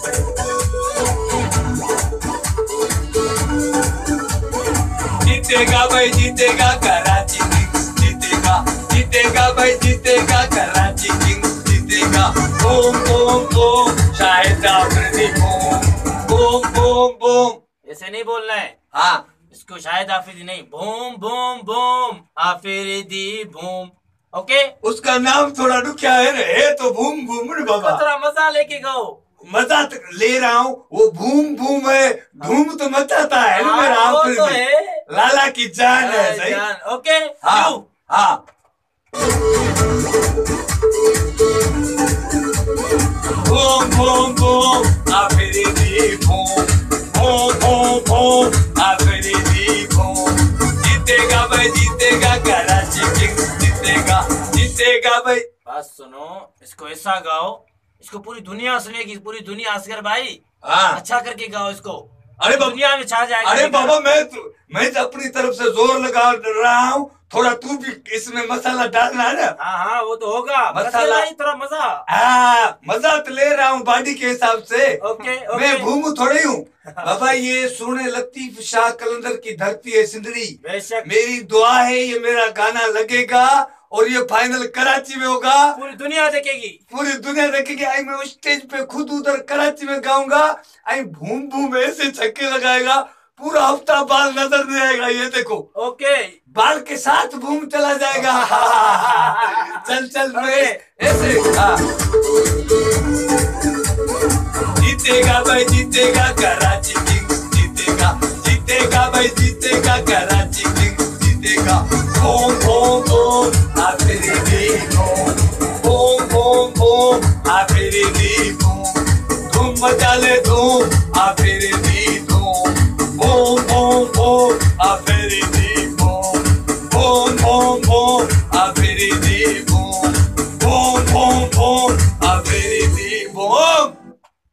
जीतेगा भाई जीतेगा कराची किंग्स, जीतेगा जीतेगा भाई जीतेगा कराची किंग्स, जीतेगा। Boom boom boom Shahid Afridi boom boom boom boom. ऐसे नहीं बोलना है। हाँ, इसको शाहिद आफरीदी नहीं, boom boom boom Afridi boom. Okay, उसका नाम थोड़ा रुकिया है तो बूम बूम रे बाबा। थोड़ा मजा लेके गाओ। मजा तो ले रहा हूँ, वो बूम बूम है, धूम तो मचाता है ना मेरा आफरीदी। तो है, लाला की जान है। सही। ओके। हाँ हाँ। Boom boom boom Afridi boom boom boom boom Afridi boom. जीतेगा भाई जीतेगा कराची किंग्स, जीतेगा जीतेगा भाई। बात सुनो, इसको ऐसा गाओ, इसको पूरी दुनिया सुनेगी, पूरी दुनिया। असगर भाई हाँ, अच्छा करके गाओ इसको। अरे दुनिया में छा जाएगा। अरे बाबा, मैं तो अपनी तरफ से जोर लगा रहा हूँ, थोड़ा तू भी इसमें मसाला डालना है ना। हाँ हाँ, वो तो होगा मसाला ही, थोड़ा मजा। हाँ, मजा तो ले रहा हूँ बॉडी के हिसाब से। Okay, okay. मैं भूमू थोड़ी हूँ बाबा। ये सोने लतीफ शाह कलंदर की धरती है सिंदड़ी। बेशक। मेरी दुआ है ये मेरा गाना लगेगा और ये फाइनल कराची में होगा। पूरी दुनिया देखेगी, पूरी दुनिया देखेगी। आई मैं उस स्टेज पे खुद उधर कराची में गाऊंगा। आई भूम भूम ऐसे छक्के लगाएगा, पूरा हफ्ता बाल नजर नहीं आएगा। ये देखो, ओके, बाल के साथ भूम चला जाएगा। चल चल मैं ऐसे। हाँ, जीतेगा भाई जीतेगा कराची किंग्स, जीतेगा जीतेगा भाई जीतेगा कराची किंग्स, जीतेगा। Boom boom boom Afridi boom boom boom boom Afridi boom. धूम मचा ले धूम आफरीदी